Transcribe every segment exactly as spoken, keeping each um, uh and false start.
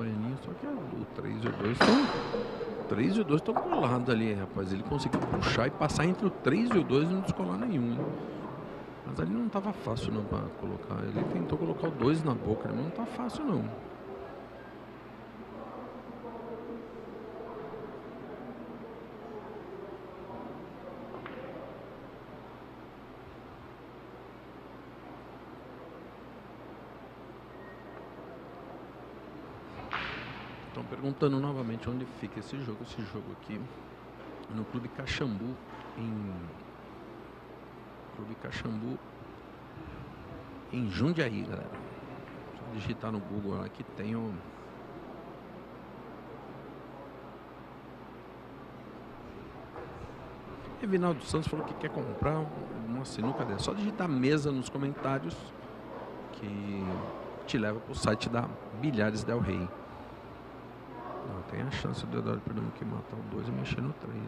Baianinho, só que o três e o dois estão... O três e o dois estão colados ali, rapaz. Ele conseguiu puxar e passar entre o três e o dois e não descolar nenhum, hein? Mas ali não tava fácil não pra colocar. Ele tentou colocar o dois na boca, mas não tá fácil não. Estão perguntando novamente onde fica esse jogo. Esse jogo aqui no Clube Caxambu, em Clube Caxambu em Jundiaí, galera. Só digitar no Google lá que tem o Evinaldo Santos falou que quer comprar uma sinuca dessa. Só digitar mesa nos comentários que te leva pro site da Bilhares Del Rey. Não, tem a chance do Eduardo Pernambuco matar o dois e mexer no três.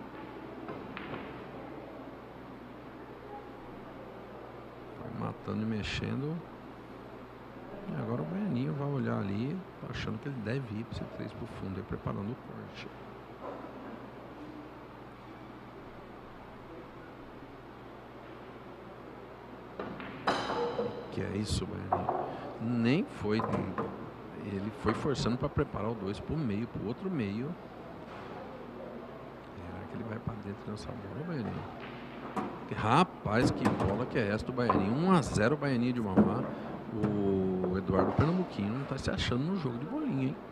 Vai matando e mexendo. E agora o Baianinho vai olhar ali, achando que ele deve ir para esse três pro fundo, aí preparando o corte. Que é isso, Baianinho? Nem foi. Ele foi forçando para preparar o dois pro meio, pro outro meio. Será que ele vai para dentro nessa bola, Baianinho? Rapaz, que bola que é essa do Baianinho? um a zero Baianinho de Mauá. O Eduardo Pernambuquinho não tá se achando no jogo de bolinha, hein?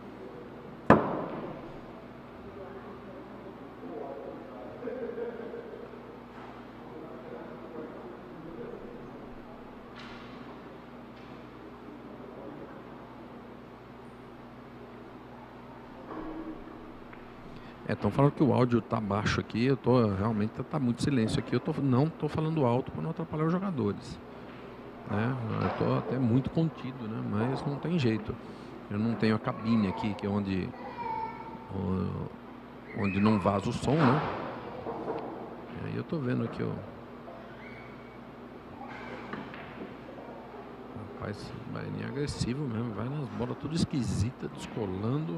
Estão falando que o áudio tá baixo aqui. Eu tô realmente tá muito silêncio aqui. Eu tô, não tô falando alto para não atrapalhar os jogadores, né? Eu tô até muito contido, né? Mas não tem jeito. Eu não tenho a cabine aqui, que é onde onde não vaza o som, né? E aí eu tô vendo aqui, ó. Rapaz, Baianinho é agressivo mesmo. Vai nas bolas tudo esquisita, descolando.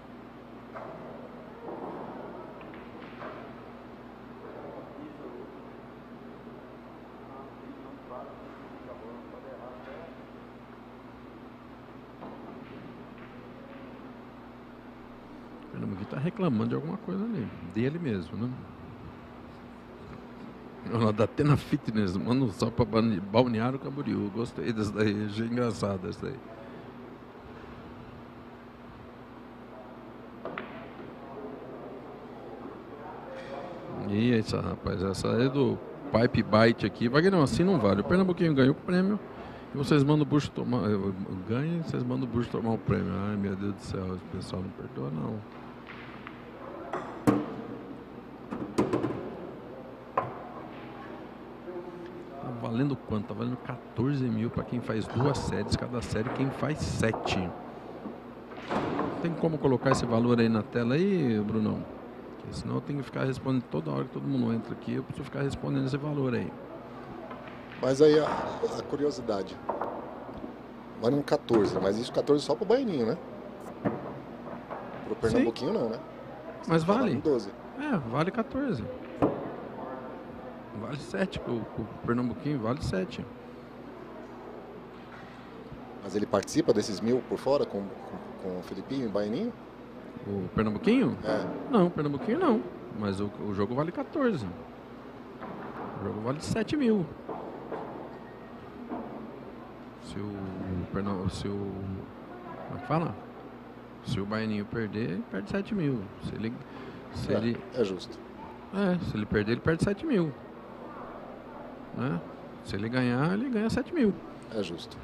Tá reclamando de alguma coisa ali, dele mesmo, né? Olha, da Atena Fitness, manda um salve pra Balneário Camboriú. Gostei dessa daí, achei engraçado essa daí. E essa, rapaz, essa é do Pipe Bite aqui. Vai ganhar assim, não vale. O Pernambuquinho ganhou o prêmio e vocês mandam o Bucho tomar. Ganha e vocês mandam o Bucho tomar o prêmio. Ai, meu Deus do céu, esse pessoal não perdoa, não. Valendo quanto? Tá valendo quatorze mil para quem faz duas séries, cada série quem faz sete. Tem como colocar esse valor aí na tela aí, Brunão? Porque senão eu tenho que ficar respondendo toda hora que todo mundo entra aqui, eu preciso ficar respondendo esse valor aí. Mas aí a, a curiosidade. Vale um quatorze, mas isso quatorze só pro Baianinho, né? Pro Pernambuquinho não, né? Mas vale. Vale doze. É, vale quatorze. Vale sete, o, o Pernambuquinho vale sete. Mas ele participa desses mil por fora com, com, com o Felipinho e o Baianinho? O Pernambuquinho? É. Não, o Pernambuquinho não. Mas o, o jogo vale quatorze. O jogo vale sete mil. Se o Pernambuco. Se o. Como é que fala? Se o Baianinho perder, ele perde sete mil. Se ele. Se é, ele... é justo. É, se ele perder, ele perde sete mil. Né? Se ele ganhar, ele ganha sete mil. É justo.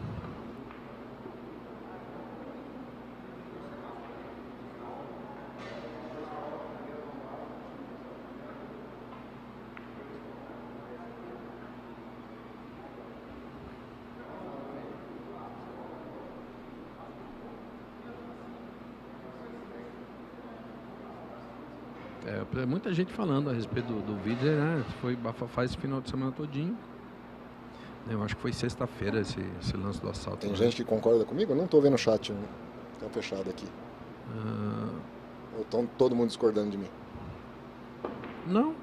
É, muita gente falando a respeito do, do vídeo, né? Foi bafafá esse final de semana todinho. Eu acho que foi sexta-feira esse, esse lance do assalto. Tem né? gente que concorda comigo? Eu não tô vendo o chat, tá fechado aqui. Ah, Ou estão todo mundo discordando de mim? não.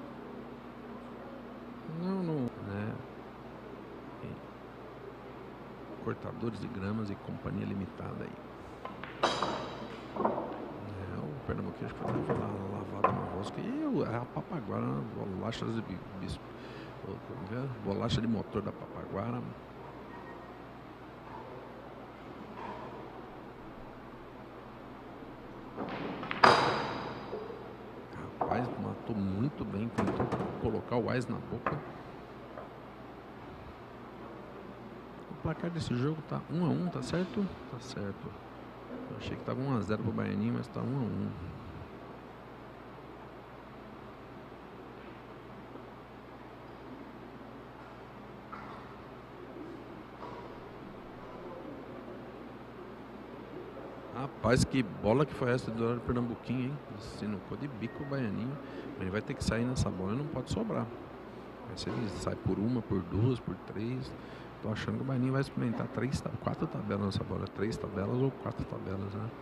Não, não. Né? Cortadores de Gramas e Companhia Limitada aí. É, o Pernambuquinho acho que foi lá lavado na rosca. E o- a Papaguara, né? Bolachas de bispo. Bolacha de motor da Papaguara. Rapaz, matou muito bem. Tentou colocar o Ais na boca. O placar desse jogo tá um a um, tá certo? Tá certo. Eu achei que tava um a zero pro Baianinho, mas tá um a um. Rapaz, que bola que foi essa do Eduardo Pernambuquinho, hein? Sinucou de bico o Baianinho. Mas ele vai ter que sair nessa bola e não pode sobrar. Mas se ele sai por uma, por duas, por três. Tô achando que o Baianinho vai experimentar três, quatro tabelas nessa bola. Três tabelas ou quatro tabelas, né?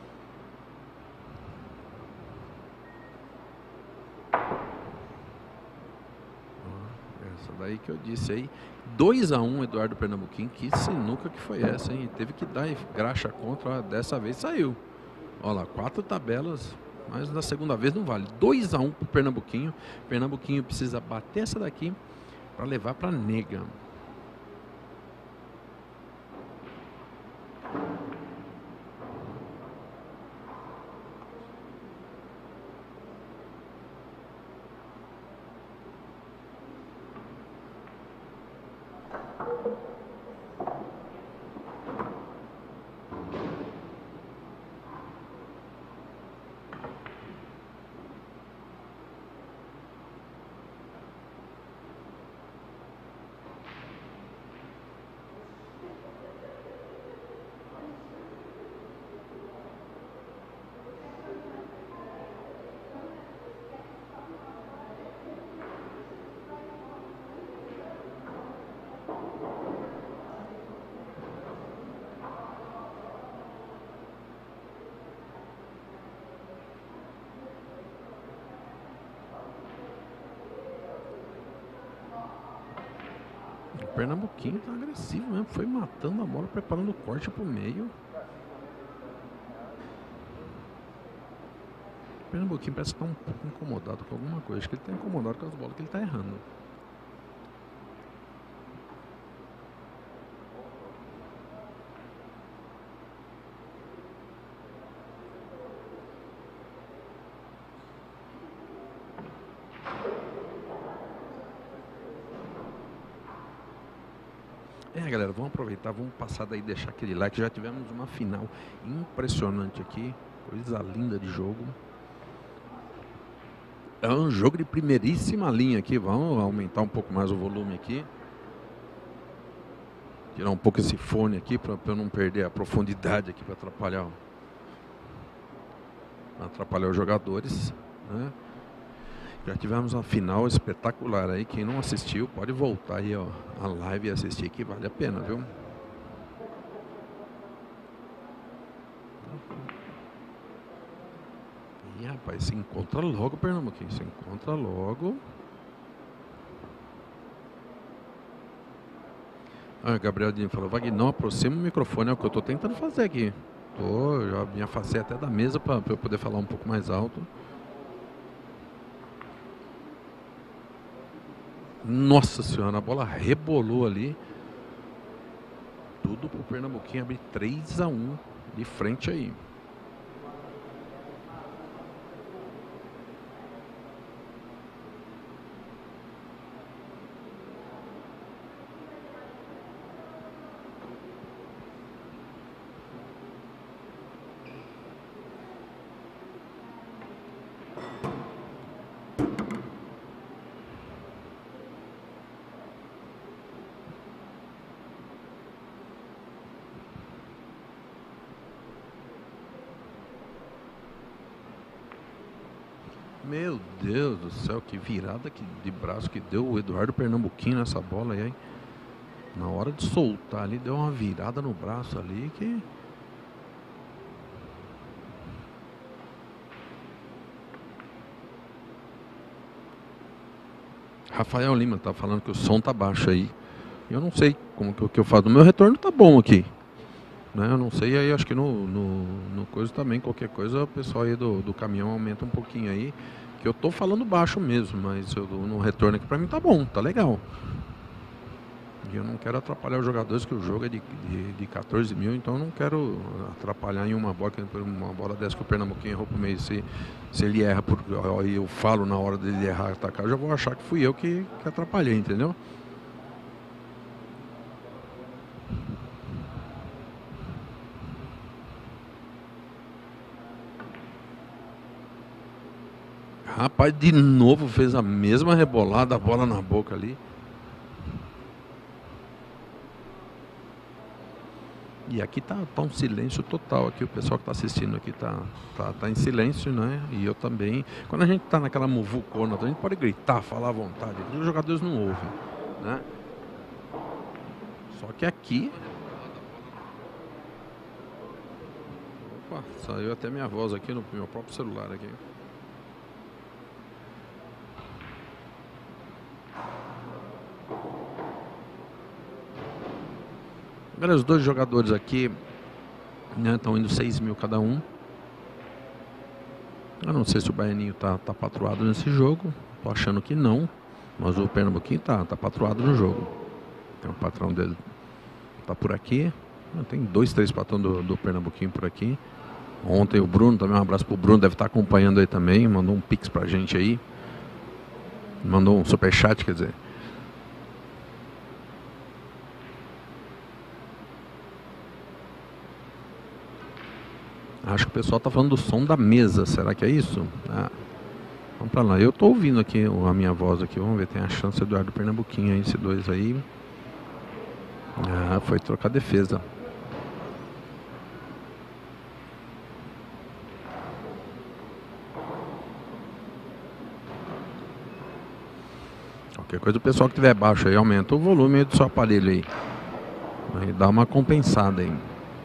Essa daí que eu disse aí. dois a um Eduardo Pernambuquinho. Que sinuca que foi essa, hein? Teve que dar graxa contra. Ó, dessa vez saiu. Olha lá, quatro tabelas. Mas na segunda vez não vale. dois a um pro Pernambuquinho. Pernambuquinho precisa bater essa daqui para levar para nega. O Pernambuquinho tá agressivo mesmo. Foi matando a bola, preparando o corte pro meio. O Pernambuquinho parece que tá um pouco incomodado com alguma coisa. Acho que ele tá incomodado com as bolas que ele tá errando. É, galera, vamos aproveitar, vamos passar daí, deixar aquele like. Já tivemos uma final impressionante aqui. Coisa linda de jogo. É um jogo de primeiríssima linha aqui. Vamos aumentar um pouco mais o volume aqui. Tirar um pouco esse fone aqui para eu não perder a profundidade aqui, para atrapalhar, atrapalhar os jogadores, né? Já tivemos uma final espetacular aí. Quem não assistiu pode voltar aí, ó, a live e assistir, que vale a pena, viu? E rapaz, se encontra logo, Pernambuquinho. Se encontra logo. Ah, Gabriel Dini falou, Wagner, não aproxima o microfone, é o que eu tô tentando fazer aqui. Tô, já me afastei até da mesa para eu poder falar um pouco mais alto. Nossa senhora, a bola rebolou ali. Tudo pro Pernambuquinho abrir três a um de frente aí. Meu Deus do céu, que virada que, de braço que deu o Eduardo Pernambuquinho nessa bola aí, hein? Na hora de soltar ali, deu uma virada no braço ali que... Rafael Lima tá falando que o som tá baixo aí. Eu não sei como que, que eu faço. O meu retorno tá bom aqui. Né? Eu não sei, aí acho que no, no, no coisa também, qualquer coisa, o pessoal aí do, do caminhão aumenta um pouquinho aí. Que eu tô falando baixo mesmo, mas eu, no retorno aqui pra mim tá bom, tá legal. E eu não quero atrapalhar os jogadores, que o jogo é de, de, de quatorze mil, então eu não quero atrapalhar em uma bola, que uma bola dessa que o Pernambuquinho errou pro meio. Se, se ele erra, por, eu falo na hora dele errar, atacar, eu já vou achar que fui eu que, que atrapalhei, entendeu? Rapaz, de novo fez a mesma rebolada, a bola na boca ali. E aqui tá, tá um silêncio total aqui, o pessoal que está assistindo aqui tá, tá, tá em silêncio, né? E eu também. Quando a gente tá naquela muvucona, a gente pode gritar, falar à vontade, os jogadores não ouvem, né? Só que aqui... Opa, saiu até minha voz aqui no meu próprio celular aqui. Agora os dois jogadores aqui, né, estão indo seis mil cada um. Eu não sei se o Baianinho tá, tá patroado nesse jogo. Tô achando que não. Mas o Pernambuquinho tá, tá patroado no jogo. Tem o patrão dele. Tá por aqui. Tem dois, três patrões do, do Pernambuquinho por aqui. Ontem o Bruno, também um abraço pro Bruno, deve estar acompanhando aí também. Mandou um pix pra gente aí. Mandou um superchat, quer dizer. Acho que o pessoal tá falando do som da mesa. Será que é isso? Ah, vamos pra lá. Eu tô ouvindo aqui a minha voz aqui. Vamos ver, tem a chance do Eduardo Pernambuquinho aí, esses dois aí. Ah, foi trocar defesa. Qualquer coisa, o pessoal que tiver baixo aí, aumenta o volume aí do seu aparelho aí. Aí dá uma compensada aí.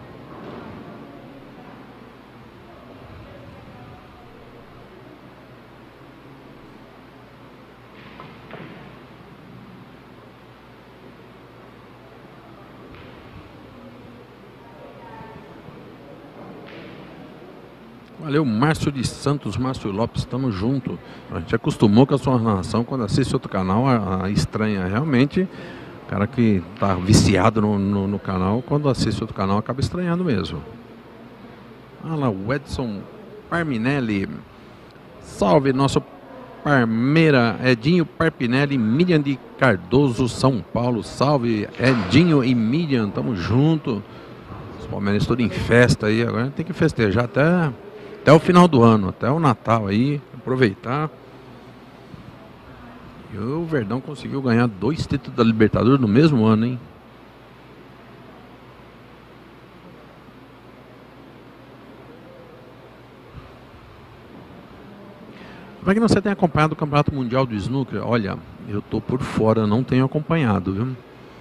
Valeu, Márcio de Santos, Márcio Lopes, estamos juntos. A gente acostumou com a sua narração, quando assiste outro canal, a, a estranha realmente. O cara que tá viciado no, no, no canal, quando assiste outro canal, acaba estranhando mesmo. Olha lá, o Edson Parminelli. Salve, nosso Parmeira, Edinho Parpinelli, Miriam de Cardoso, São Paulo. Salve, Edinho e Miriam, tamo junto. Os palmeirenses todos em festa aí, agora a gente tem que festejar até... Até o final do ano, até o Natal aí, aproveitar. E o Verdão conseguiu ganhar dois títulos da Libertadores no mesmo ano, hein? Como é que você tem acompanhado o Campeonato Mundial do Snooker? Olha, eu tô por fora, não tenho acompanhado, viu?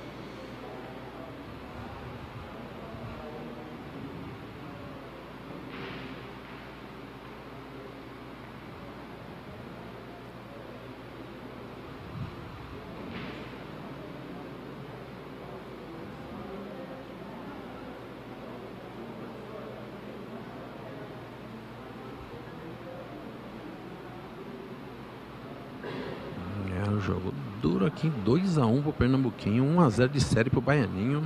Jogo duro aqui, dois a um pro Pernambuquinho, um a zero de série pro Baianinho.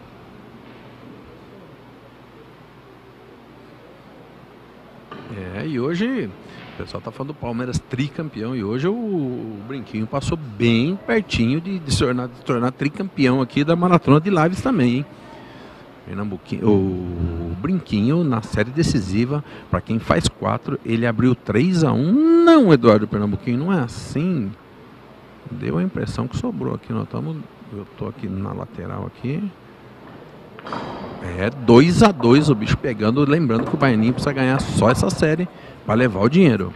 É, e hoje o pessoal tá falando do Palmeiras tricampeão, e hoje o, o Brinquinho passou bem pertinho de, de, se tornar, de se tornar tricampeão aqui da Maratona de Lives também, hein? Pernambuquinho, o Brinquinho na série decisiva, para quem faz quatro, ele abriu três a um. Não, Eduardo Pernambuquinho, não é assim. Deu a impressão que sobrou aqui. Nós estamos, eu tô aqui na lateral aqui. É dois a dois o bicho pegando. Lembrando que o Baianinho precisa ganhar só essa série para levar o dinheiro.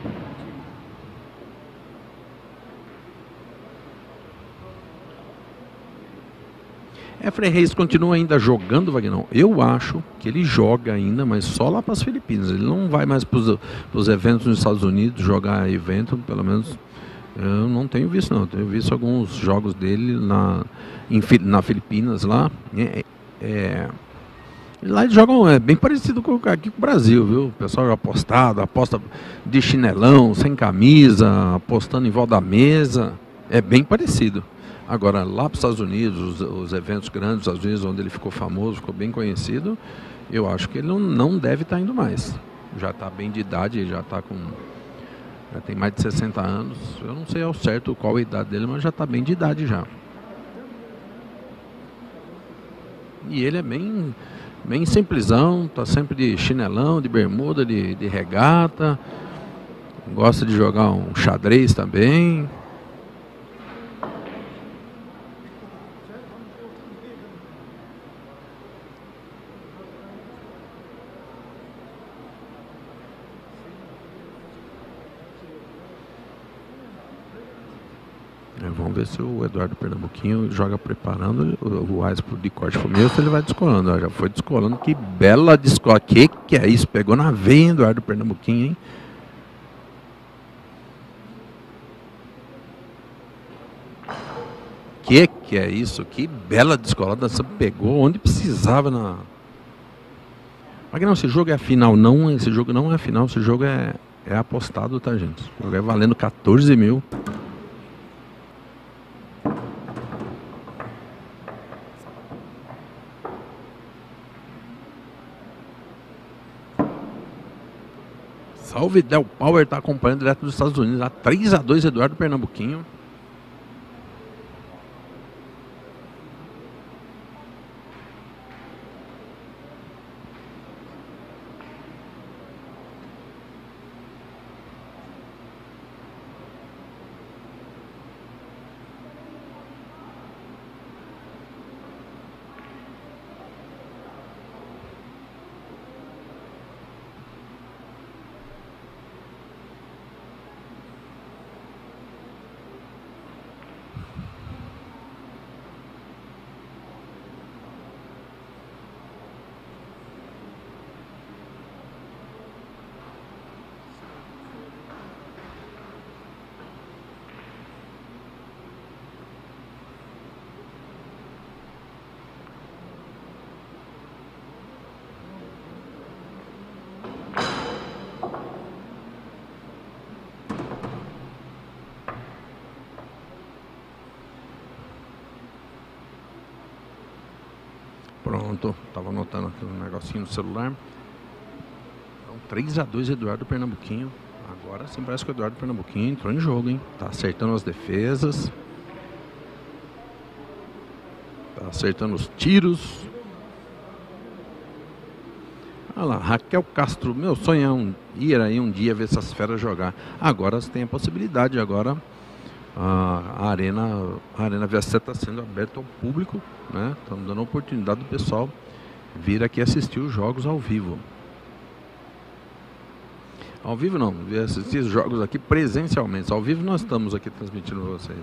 É, Frei Reis continua ainda jogando, Vagnão? Eu acho que ele joga ainda, mas só lá para as Filipinas. Ele não vai mais para os eventos nos Estados Unidos jogar evento, pelo menos. Eu não tenho visto, não. Tenho visto alguns jogos dele na, em, na Filipinas, lá. É, é, lá eles jogam é, bem parecido com aqui com o Brasil, viu? O pessoal apostado, aposta de chinelão, sem camisa, apostando em volta da mesa. É bem parecido. Agora, lá para os Estados Unidos, os, os eventos grandes dos Estados Unidos, onde ele ficou famoso, ficou bem conhecido, eu acho que ele não, não deve estar indo mais. Já está bem de idade, já está com... Já tem mais de sessenta anos. Eu não sei ao certo qual a idade dele, mas já está bem de idade já. E ele é bem, bem simplesão, tá sempre de chinelão, de bermuda, de, de regata. Gosta de jogar um xadrez também. Vamos ver se o Eduardo Pernambuquinho joga preparando o Ais de corte fumeiro, se ele vai descolando. Ó, já foi descolando. Que bela descola. Que que é isso? Pegou na veia, Eduardo Pernambuquinho, hein? Que que é isso? Que bela descolada. Você pegou onde precisava na... Mas não, esse jogo é a final. Não, esse jogo não é a final. Esse jogo é, é apostado, tá, gente? Esse jogo é valendo quatorze mil. Salve Del Power, está acompanhando direto dos Estados Unidos. A três a dois, Eduardo Pernambuquinho. Pronto, estava anotando aqui um negocinho no celular. Então, três a dois, Eduardo Pernambuquinho. Agora sim parece que o Eduardo Pernambuquinho entrou em jogo, hein? Tá acertando as defesas. Tá acertando os tiros. Olha lá, Raquel Castro. Meu sonho é um, ir aí um dia ver essas feras jogar. Agora tem a possibilidade, agora a Arena, a Arena V S C está sendo aberta ao público, né? Estamos dando a oportunidade do pessoal vir aqui assistir os jogos ao vivo. Ao vivo não, vir assistir os jogos aqui presencialmente. Ao vivo nós estamos aqui transmitindo para vocês.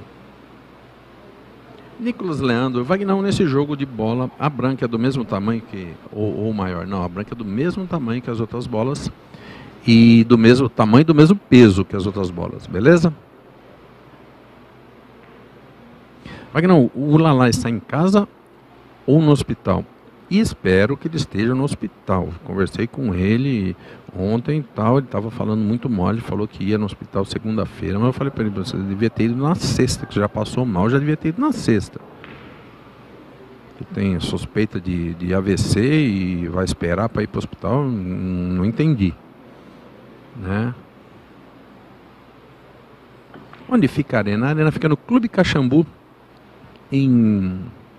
Nicolas Leandro, Wagner, nesse jogo de bola, a branca é do mesmo tamanho que, ou, ou maior? Não, a branca é do mesmo tamanho que as outras bolas e do mesmo tamanho e do mesmo peso que as outras bolas, beleza? Wagner, o Lala está em casa ou no hospital? E espero que ele esteja no hospital. Conversei com ele ontem e tal, ele estava falando muito mole, falou que ia no hospital segunda-feira, mas eu falei para ele, você devia ter ido na sexta, que já passou mal, já devia ter ido na sexta. Que tem suspeita de, de A V C e vai esperar para ir para o hospital, não entendi. Né? Onde fica a Arena? A Arena fica no Clube Caxambu, em...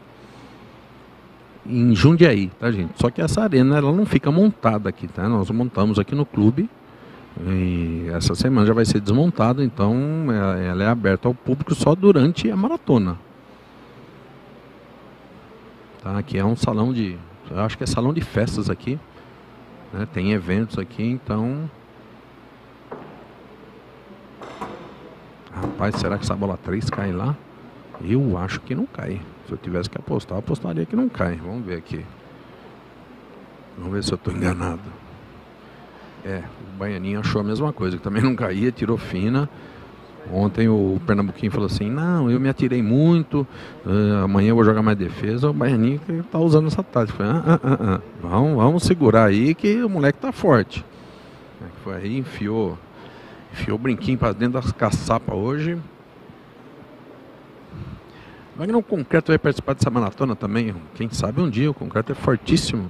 em Jundiaí, tá, gente? Só que essa arena ela não fica montada aqui, tá? Nós montamos aqui no clube e essa semana já vai ser desmontada, então ela é aberta ao público só durante a maratona. Tá? Aqui é um salão de, eu acho que é salão de festas aqui, né? Tem eventos aqui, então... Rapaz, será que essa bola três cai lá? Eu acho que não cai. Se eu tivesse que apostar, eu apostaria que não cai. Vamos ver aqui. Vamos ver se eu estou enganado. É, o Baianinho achou a mesma coisa, que também não caía, tirou fina. Ontem o Pernambuquinho falou assim, não, eu me atirei muito, uh, amanhã eu vou jogar mais defesa. O Baianinho que tá usando essa tática. Falei, ah, ah, ah, ah. Vamos, vamos segurar aí que o moleque tá forte. Foi aí, enfiou, enfiou o brinquinho para dentro das caçapas hoje. Wagner, o Concreto vai participar dessa maratona também. Quem sabe um dia, o Concreto é fortíssimo.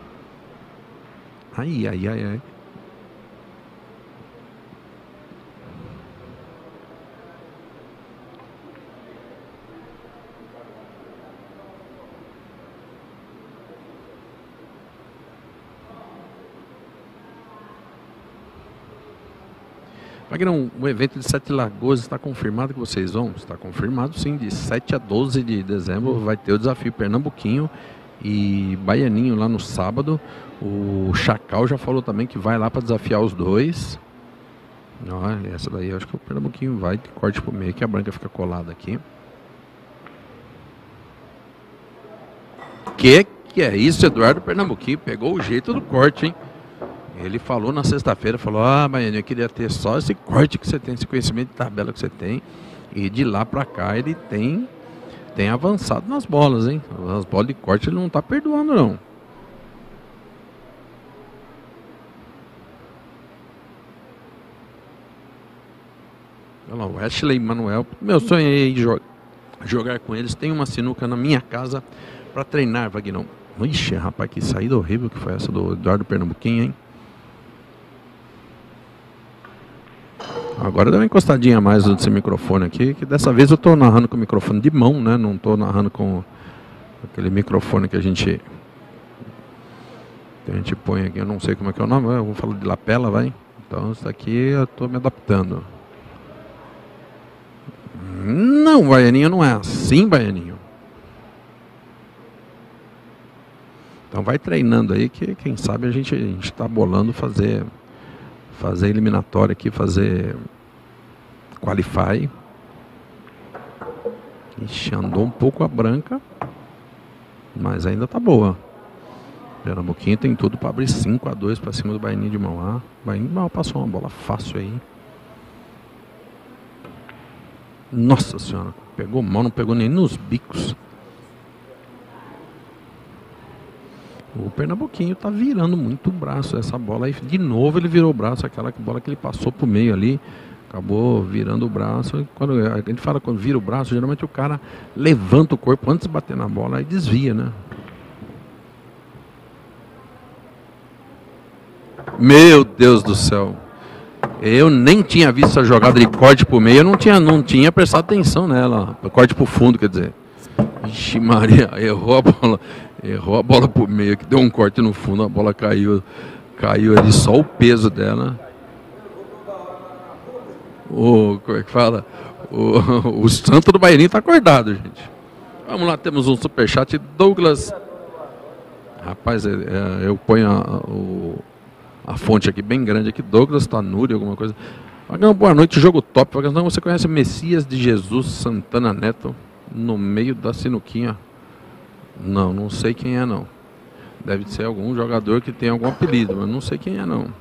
Ai, ai, ai, ai. Magrão, o evento de Sete Lagoas está confirmado que vocês vão? Está confirmado sim, de sete a doze de dezembro vai ter o desafio Pernambuquinho e Baianinho lá no sábado. O Chacal já falou também que vai lá para desafiar os dois. Olha, essa daí eu acho que o Pernambuquinho vai de corte pro meio, que a branca fica colada aqui. Que que é isso, Eduardo Pernambuquinho? Pegou o jeito do corte, hein? Ele falou na sexta-feira, falou, ah, Baianinho, eu queria ter só esse corte que você tem, esse conhecimento de tabela que você tem. E de lá pra cá ele tem, tem avançado nas bolas, hein? As bolas de corte ele não tá perdoando, não. Olha lá, o Ashley Manuel. Meu sonho é ir jo jogar com eles. Tem uma sinuca na minha casa pra treinar, Vagnão. Ixi, rapaz, que saída horrível que foi essa do Eduardo Pernambuquinho, hein? Agora deu uma encostadinha a mais nesse microfone aqui, que dessa vez eu tô narrando com o microfone de mão, né? Não tô narrando com aquele microfone que a gente que a gente põe aqui, eu não sei como é que é o nome, eu vou falar de lapela, vai. Então isso aqui eu tô me adaptando. Não, Baianinho, não é assim, Baianinho. Então vai treinando aí que quem sabe a gente a gente tá bolando fazer fazer eliminatória aqui, fazer qualify. Ixi, andou um pouco a branca, mas ainda tá boa. Pernambuquinho tem tudo para abrir cinco a dois para cima do Baianinho de Mauá. Baianinho de Mauá passou uma bola fácil aí. Nossa senhora, pegou mal, não pegou nem nos bicos. O Pernambuquinho tá virando muito o braço. Essa bola aí, de novo ele virou o braço. Aquela bola que ele passou pro meio ali, acabou virando o braço. Quando a gente fala quando vira o braço, geralmente o cara levanta o corpo antes de bater na bola e desvia, né? Meu Deus do céu. Eu nem tinha visto essa jogada de corte pro meio. Eu não tinha, não tinha prestado atenção nela. Corte pro fundo, quer dizer. Ixi Maria, errou a bola. Errou a bola pro meio, que deu um corte no fundo, a bola caiu, caiu ali só o peso dela. O, como é que fala? O, o santo do Baianinho tá acordado, gente. Vamos lá, temos um superchat. Douglas. Rapaz, é, é, eu ponho a, o, a fonte aqui bem grande aqui. Douglas Tanuri, alguma coisa. Boa noite, jogo top. Você conhece o Messias de Jesus Santana Neto no meio da sinuquinha? Não, não sei quem é não. Deve ser algum jogador que tem algum apelido, mas não sei quem é não.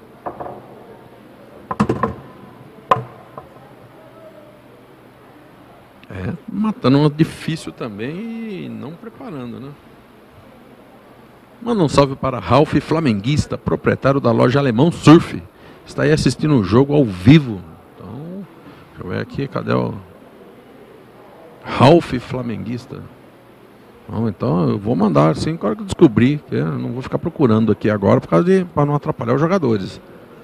É, matando um difícil também e não preparando, né? Manda um salve para Ralph Flamenguista, proprietário da loja Alemão Surf. Está aí assistindo o jogo ao vivo. Então, deixa eu ver aqui, cadê o Ralph Flamenguista? Não, então eu vou mandar assim na hora que eu descobrir, que eu não vou ficar procurando aqui agora por causa de para não atrapalhar os jogadores.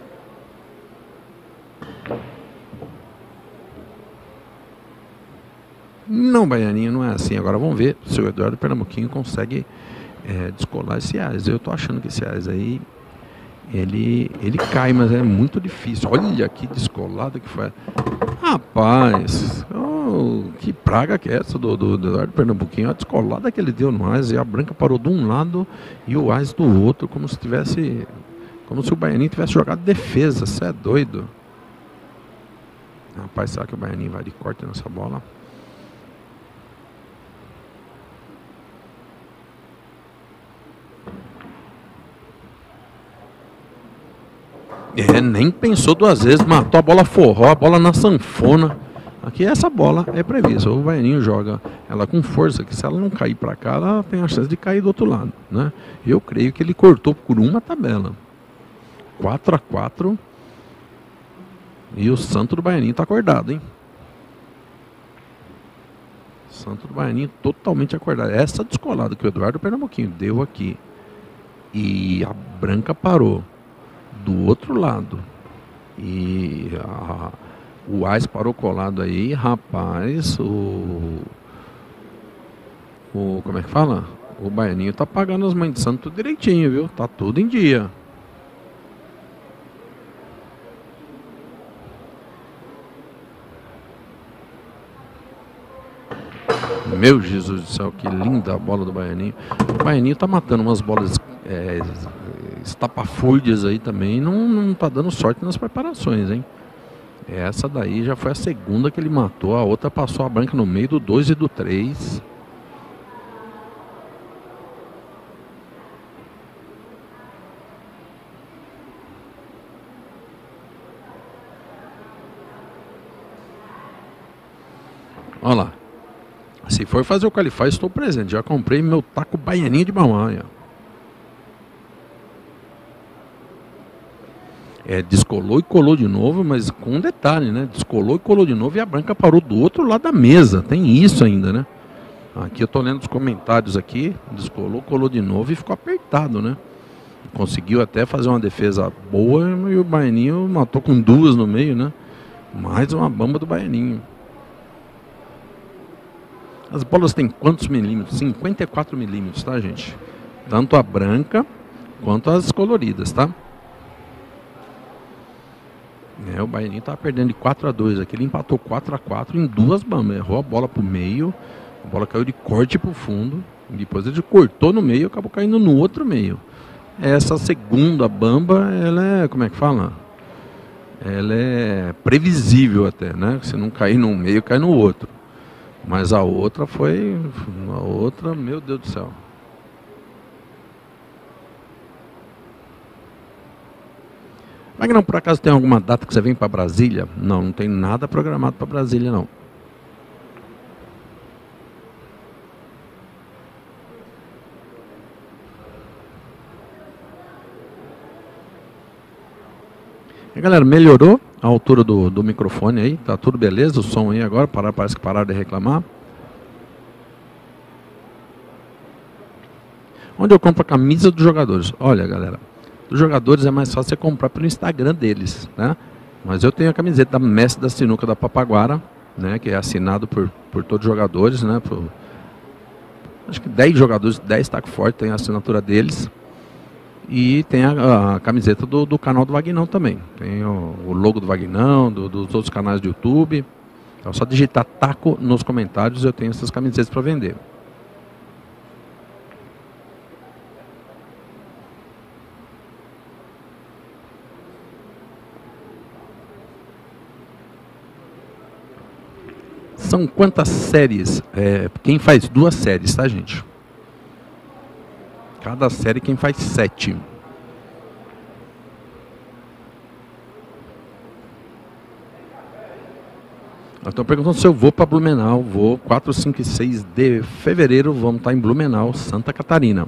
Não, Baianinho, não é assim. Agora vamos ver se o Eduardo Pernambuquinho consegue é, descolar esse Ares. Eu tô achando que esse Ares aí ele, ele cai, mas é muito difícil. Olha que descolada que foi. Rapaz, oh, que praga que é essa do, do, do Eduardo Pernambuquinho. A descolada que ele deu no Ais, e a branca parou de um lado e o Ais do outro, como se tivesse, como se o Baianinho tivesse jogado defesa. Você é doido. Rapaz, será que o Baianinho vai de corte nessa bola? É, nem pensou duas vezes, matou a bola forró, a bola na sanfona. Aqui essa bola é prevista. O Baianinho joga ela com força, que se ela não cair para cá, ela tem a chance de cair do outro lado, né? Eu creio que ele cortou por uma tabela. quatro a quatro. E o Santo do Baianinho tá acordado, hein? Santo do Baianinho totalmente acordado. Essa descolada que o Eduardo Pernambuquinho deu aqui e a branca parou do outro lado e a, o Ás parou colado aí, rapaz, o, o como é que fala? O Baianinho tá pagando as mães de santo tudo direitinho, viu? Tá tudo em dia. Meu Jesus do céu, que linda a bola do Baianinho. O Baianinho tá matando umas bolas é, estapafúrdias aí também. Não, não tá dando sorte nas preparações, hein? Essa daí já foi a segunda que ele matou. A outra passou a branca no meio do dois e do três. Olha lá. Se for fazer o Qualify, estou presente. Já comprei meu taco Baianinho de Bamanha. É, descolou e colou de novo, mas com um detalhe, né? Descolou e colou de novo e a branca parou do outro lado da mesa. Tem isso ainda, né? Aqui eu tô lendo os comentários aqui. Descolou, colou de novo e ficou apertado, né? Conseguiu até fazer uma defesa boa e o Baianinho matou com duas no meio, né? Mais uma bamba do Baianinho. As bolas têm quantos milímetros? cinquenta e quatro milímetros, tá, gente? Tanto a branca quanto as coloridas, tá? É, o Baianinho tá perdendo de quatro a dois aqui. Ele empatou quatro a quatro em duas bambas. Errou a bola pro meio. A bola caiu de corte pro fundo. Depois ele cortou no meio e acabou caindo no outro meio. Essa segunda bamba, ela é, como é que fala? Ela é previsível até, né? Se não cair num meio, cai no outro. Mas a outra foi... A outra, meu Deus do céu. Magnão, por acaso tem alguma data que você vem para Brasília? Não, não tem nada programado para Brasília, não. E, galera, melhorou a altura do, do microfone aí? Tá tudo beleza? O som aí agora? Parar, parece que pararam de reclamar. Onde eu compro a camisa dos jogadores? Olha, galera, dos jogadores é mais fácil você comprar pelo Instagram deles, né? Mas eu tenho a camiseta da Mestre da Sinuca da Papaguara, né? Que é assinado por, por todos os jogadores, né? Por, acho que dez jogadores, dez tacos fortes, tem a assinatura deles. E tem a, a camiseta do, do canal do Vagnão também. Tem o, o logo do Vagnão, do, dos outros canais do YouTube. É só digitar taco nos comentários, eu tenho essas camisetas para vender. São quantas séries? É, quem faz duas séries, tá, gente? Cada série quem faz sete. Estão perguntando se eu vou para Blumenau. Vou quatro, cinco e seis de fevereiro. Vamos estar em Blumenau, Santa Catarina.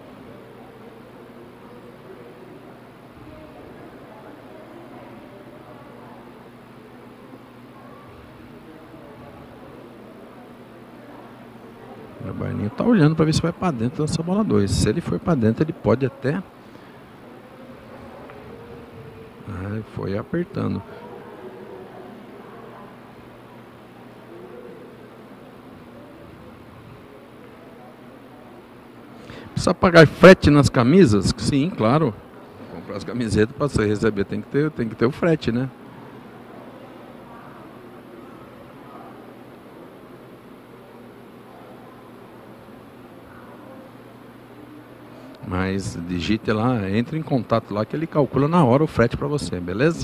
O Baianinho tá olhando para ver se vai para dentro dessa bola dois. Se ele for para dentro, ele pode até... Ah, foi apertando. Precisa pagar frete nas camisas? Sim, claro. Comprar as camisetas para você receber tem que ter, tem que ter o frete, né? Mas digite lá, entre em contato lá que ele calcula na hora o frete para você, beleza?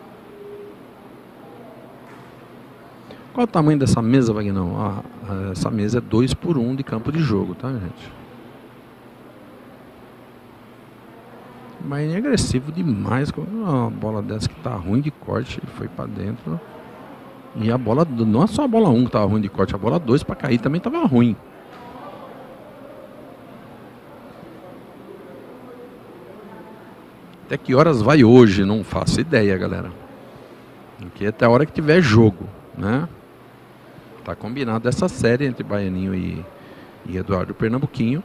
Qual o tamanho dessa mesa, Vagnão? Ah, essa mesa é dois por um de campo de jogo, tá, gente? Mas é agressivo demais com uma bola dessa que tá ruim de corte, foi para dentro. E a bola, não é só a bola um que tava ruim de corte, a bola dois para cair também tava ruim. Até que horas vai hoje? Não faço ideia, galera. Aqui até a hora que tiver jogo, né? Tá combinado essa série entre Baianinho e, e Eduardo Pernambuquinho.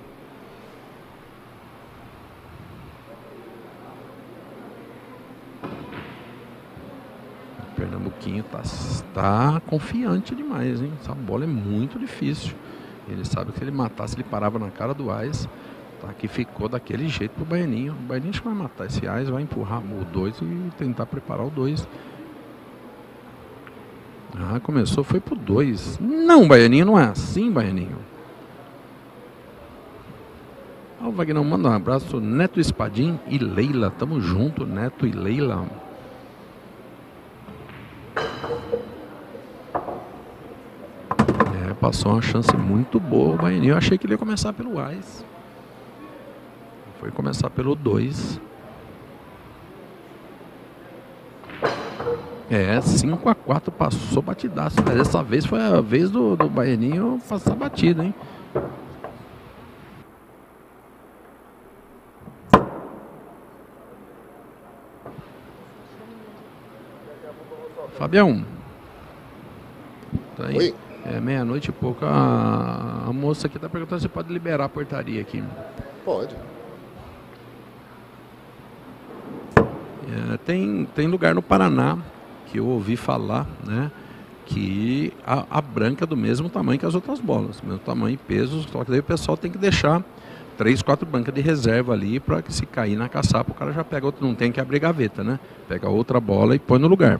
O Pernambuquinho tá, tá confiante demais, hein? Essa bola é muito difícil. Ele sabe que se ele matasse, ele parava na cara do Ais. Tá, que ficou daquele jeito pro Baianinho. O Baianinho vai matar esse Ais, vai empurrar o dois e tentar preparar o dois. Ah, começou, foi pro dois. Não, Baianinho, não é assim, Baianinho. Ó, o Wagner manda um abraço. Neto Espadim e Leila. Tamo junto, Neto e Leila. É, passou uma chance muito boa o Baianinho. Eu achei que ele ia começar pelo Ais. Foi começar pelo dois. É, cinco a quatro, passou batidaço. Mas dessa vez foi a vez do, do Baianinho passar batida, hein? Fabião. Tá aí. Oi. É meia-noite e pouco. A, a moça aqui tá perguntando se pode liberar a portaria aqui. Pode. É, tem, tem lugar no Paraná que eu ouvi falar, né, que a, a branca é do mesmo tamanho que as outras bolas, mesmo tamanho e peso, só que daí o pessoal tem que deixar três, quatro bancas de reserva ali para que se cair na caçapa o cara já pega outra, não tem que abrir gaveta, né? Pega outra bola e põe no lugar.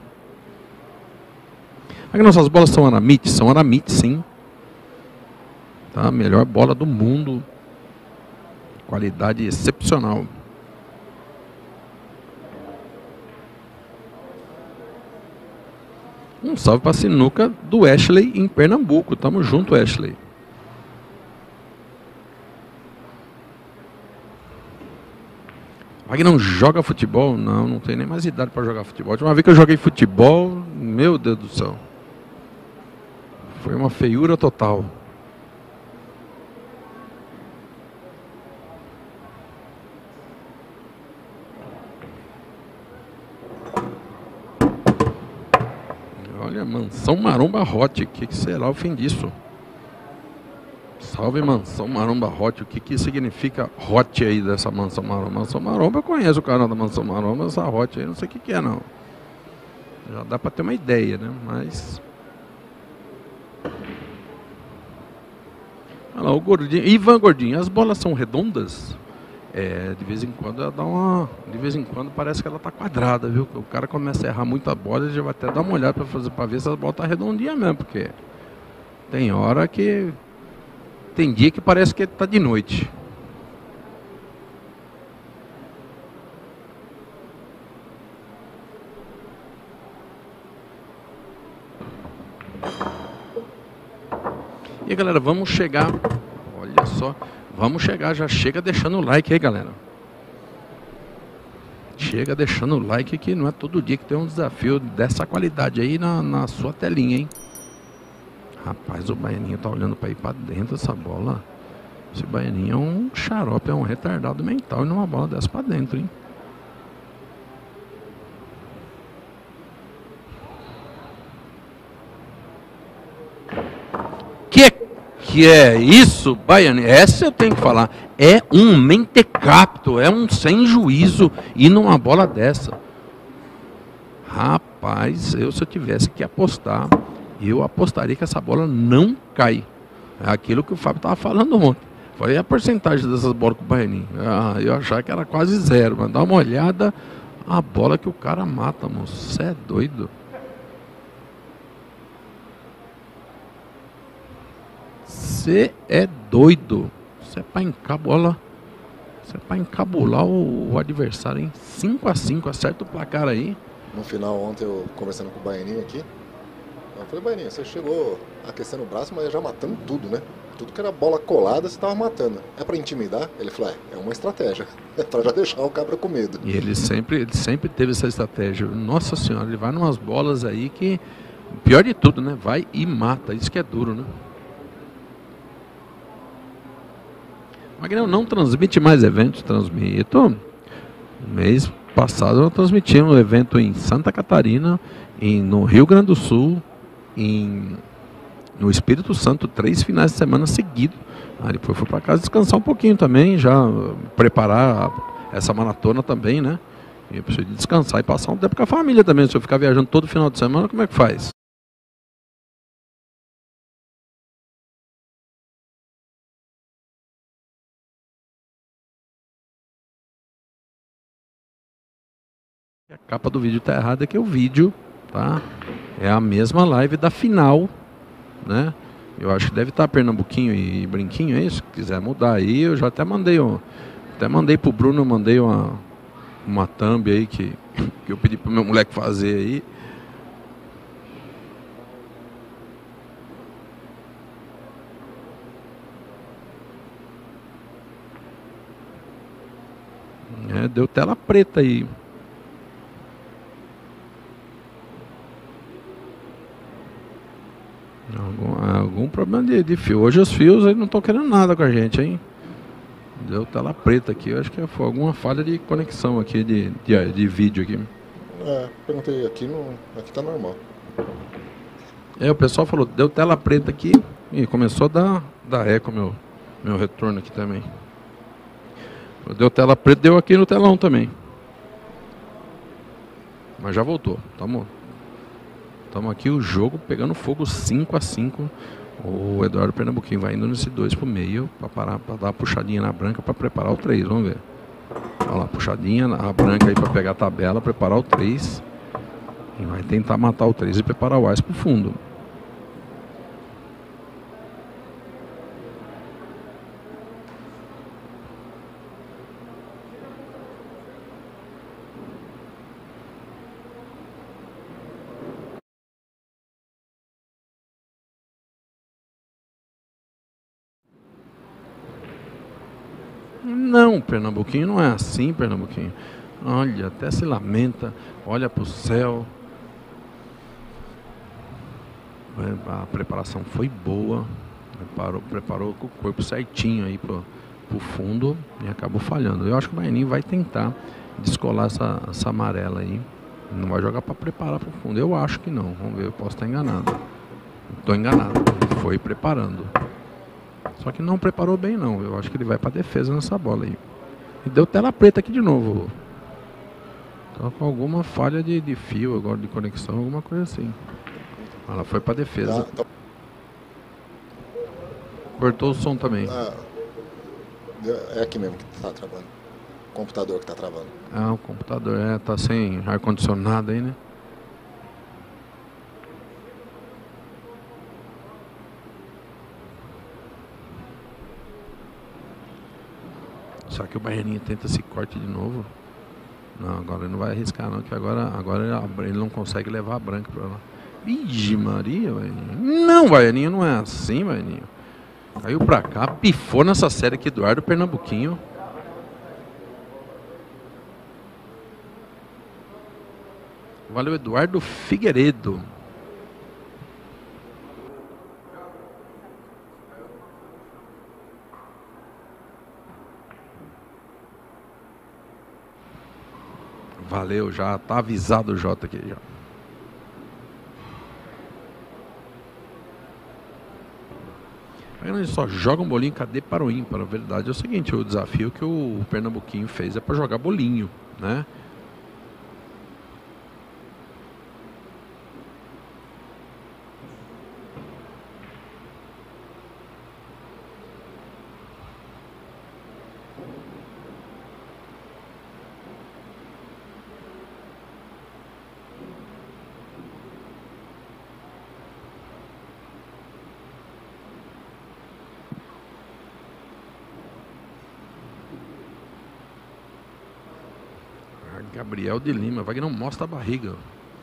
Aqui nossas bolas são Aramite, são Aramite sim. Tá? Melhor bola do mundo. Qualidade excepcional. Um salve para a sinuca do Ashley em Pernambuco. Tamo junto, Ashley. Wagner não joga futebol? Não, não tem nem mais idade para jogar futebol. A última vez que eu joguei futebol, meu Deus do céu. Foi uma feiura total. Olha, Mansão Maromba Hot, o que, que será o fim disso? Salve Mansão Maromba Hot, o que, que significa Hot aí dessa Mansão Maromba? Mansão Maromba, eu conheço o canal da Mansão Maromba, essa Hot aí, não sei o que, que é não. Já dá pra ter uma ideia, né? Mas... olha lá, o Gordinho. Ivan Gordinho, as bolas são redondas? É, de vez em quando ela dá uma. De vez em quando parece que ela tá quadrada, viu? O cara começa a errar muita bola, ele já vai até dar uma olhada pra, fazer, pra ver se a bola tá redondinha mesmo, porque tem hora que. Tem dia que parece que tá de noite. E galera, vamos chegar. Olha só. Vamos chegar, já chega deixando o like aí, galera. Chega deixando o like que não é todo dia que tem um desafio dessa qualidade aí na, na sua telinha, hein? Rapaz, o Baianinho tá olhando pra ir pra dentro dessa bola. Esse Baianinho é um xarope, é um retardado mental e numa bola dessa pra dentro, hein? Que que é isso, Baianinho? Essa eu tenho que falar. É um mentecapto, é um sem juízo ir numa bola dessa. Rapaz, eu se eu tivesse que apostar, eu apostaria que essa bola não cai. É aquilo que o Fábio estava falando ontem. Falei a porcentagem dessas bolas com o Baianinho. Ah, eu achava que era quase zero, mas dá uma olhada, a bola que o cara mata, moço. Você é doido. Você é doido. Você é pra encabular. Você é pra encabular o, o adversário, hein? cinco a cinco, acerta o placar aí. No final, ontem, eu conversando com o Baianinho aqui, eu falei, Baianinho, você chegou aquecendo o braço, mas já matando tudo, né? Tudo que era bola colada, você tava matando. É pra intimidar? Ele falou, é, é uma estratégia. É pra já deixar o cabra com medo. E ele sempre, ele sempre teve essa estratégia. Nossa senhora, ele vai numas bolas aí que Pior de tudo, né? Vai e mata. Isso que é duro, né? Magrão não transmite mais eventos. Transmito. Mês passado eu transmiti um evento em Santa Catarina, em, no Rio Grande do Sul, em, no Espírito Santo, três finais de semana seguidos. Aí depois fui para casa descansar um pouquinho também, já preparar essa maratona também, né? E eu preciso descansar e passar um tempo com a família também. Se eu ficar viajando todo final de semana, como é que faz? A capa do vídeo tá errada, que o vídeo, tá? É a mesma live da final, né? Eu acho que deve estar Pernambuquinho e Brinquinho, é isso? Se quiser mudar aí, eu já até mandei, ó, até mandei pro Bruno, eu mandei uma, uma thumb aí que, que eu pedi pro meu moleque fazer aí. É, deu tela preta aí. Algum, algum problema de, de fio. Hoje os fios aí não estão querendo nada com a gente, hein? Deu tela preta aqui. Eu acho que foi alguma falha de conexão aqui, de, de, de vídeo aqui. É, perguntei aqui, no, aqui tá normal. É, o pessoal falou, deu tela preta aqui e começou a dar, dar eco meu, meu retorno aqui também. Deu tela preta, deu aqui no telão também. Mas já voltou. Tamo, tamo aqui o jogo pegando fogo cinco a cinco. O Eduardo Pernambuquinho vai indo nesse dois pro meio para parar, para dar uma puxadinha na branca para preparar o três. Vamos ver. Olha lá, puxadinha na branca aí para pegar a tabela, preparar o três. E vai tentar matar o três e preparar o Ás pro fundo. Não, Pernambuquinho não é assim, Pernambuquinho. Olha, até se lamenta, olha pro céu. A preparação foi boa, preparou, preparou o corpo certinho aí pro, pro fundo e acabou falhando. Eu acho que o Baianinho vai tentar descolar essa, essa amarela aí. Não vai jogar para preparar pro fundo. Eu acho que não, vamos ver, eu posso estar enganado. Estou enganado, ele foi preparando. Só que não preparou bem não, eu acho que ele vai para defesa nessa bola aí. E deu tela preta aqui de novo. Tá com alguma falha de, de fio agora, de conexão, alguma coisa assim. Ela foi para defesa. Tá, tá. Cortou o som também. Ah, é aqui mesmo que tá travando. O computador que tá travando. Ah, o computador, é, tá sem ar-condicionado aí, né? Só que o Baianinho tenta esse corte de novo. Não, agora ele não vai arriscar não, que agora, agora ele não consegue levar a branca pra lá. Ixi Maria, Baianinho. Não, Baianinho, não é assim, Baianinho. Caiu pra cá, pifou nessa série aqui, Eduardo Pernambuquinho. Valeu, Eduardo Figueiredo. Valeu, já tá avisado o Jota aqui já. Ele só joga um bolinho, cadê para o ímpar? A verdade é o seguinte, o desafio que o Pernambuquinho fez é para jogar bolinho, né? Gabriel de Lima, Wagner, não mostra a barriga.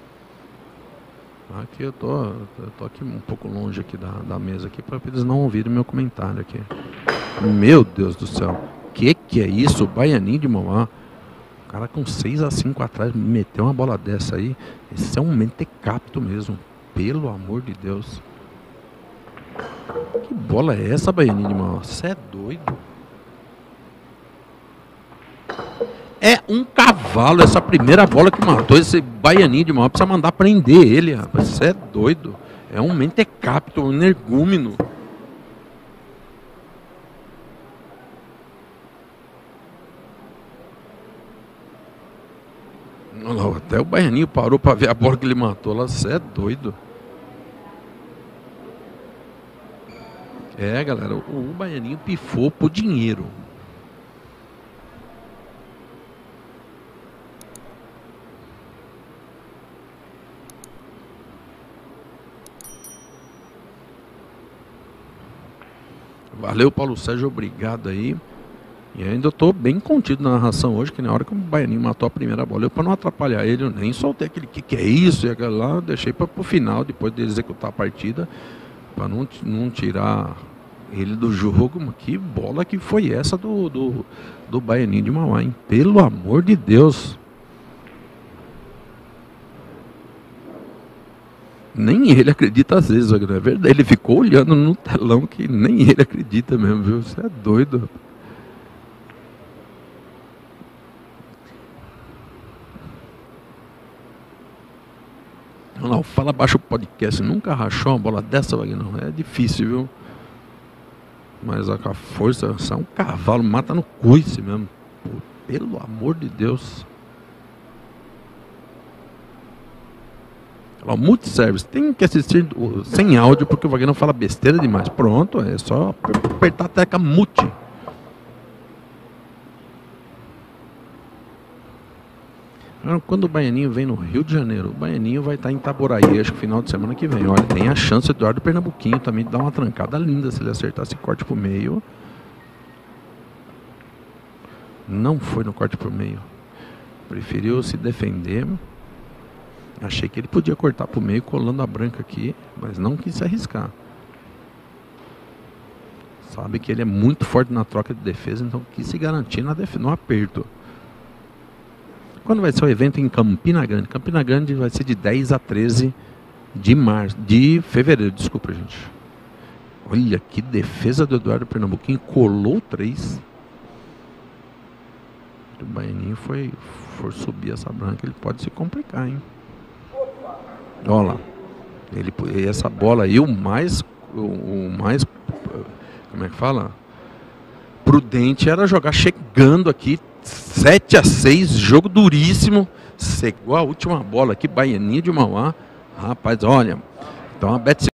Aqui eu tô, eu tô aqui um pouco longe aqui da, da mesa aqui para eles não ouvirem meu comentário aqui. Meu Deus do céu, que que é isso? O Baianinho de Mauá. O cara com seis a cinco atrás meteu uma bola dessa aí. Esse é um mentecapto mesmo. Pelo amor de Deus. Que bola é essa, Baianinho de Mauá? Você é doido? É um cavalo essa primeira bola que matou esse Baianinho de Mauá. Precisa mandar prender ele, rapaz. Você é doido. É um mentecapto, um energúmeno. Não, até o Baianinho parou para ver a bola que ele matou lá. Você é doido. É, galera, o, o Baianinho pifou pro dinheiro. Valeu, Paulo Sérgio, obrigado aí. E ainda eu tô bem contido na narração hoje, que na hora que o Baianinho matou a primeira bola, eu, para não atrapalhar ele, eu nem soltei aquele que que é isso e aquele lá, eu deixei para o final, depois de executar a partida, para não, não tirar ele do jogo. Mas que bola que foi essa do, do, do Baianinho de Mauá, hein? Pelo amor de Deus. Nem ele acredita às vezes, é verdade. Ele ficou olhando no telão que nem ele acredita mesmo, viu? Você é doido. Olha lá, o Fala Baixo Podcast nunca rachou uma bola dessa, Wagner? É difícil, viu? Mas a força, é um cavalo, mata no coice mesmo. Pô, pelo amor de Deus. Ó, multiservice, tem que assistir sem áudio porque o Wagner não fala besteira demais. Pronto, é só apertar a tecla mute. Quando o Baianinho vem no Rio de Janeiro, o Baianinho vai estar em Itaboraí, acho que final de semana que vem. Olha, tem a chance do Eduardo Pernambuquinho também de dar uma trancada linda se ele acertar esse corte pro meio. Não foi no corte pro meio. Preferiu se defender. Achei que ele podia cortar pro meio colando a branca aqui, mas não quis se arriscar. Sabe que ele é muito forte na troca de defesa, então quis se garantir na def- no aperto. Quando vai ser o evento em Campina Grande? Campina Grande vai ser de dez a treze de março, de fevereiro, desculpa, gente. Olha que defesa do Eduardo Pernambuquinho, colou três. O Baianinho foi for subir essa branca, ele pode se complicar, hein? Olha lá. Ele, essa bola aí, o mais, o, o mais, como é que fala? Prudente era jogar chegando aqui, sete a seis, jogo duríssimo. Chegou a última bola aqui, Baianinho de Mauá. Rapaz, olha, então a Bet